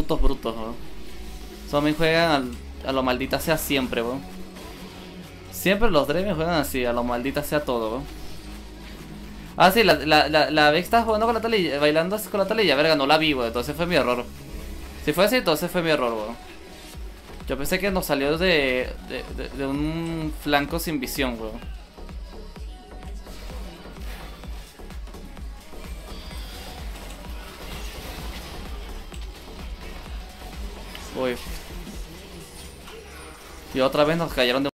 putos brutos, weón. También juegan a lo maldita sea siempre, weón. Siempre los Draven juegan así, a lo maldita sea todo, weón. Ah, sí, la Vex estaba jugando con la Taliyah, bailando así con la Taliyah, verga, no la vi, weón. Entonces fue mi error. Si fue así, entonces fue mi error, weón. Yo pensé que nos salió de un flanco sin visión, weón. Uy. Y otra vez nos cayeron de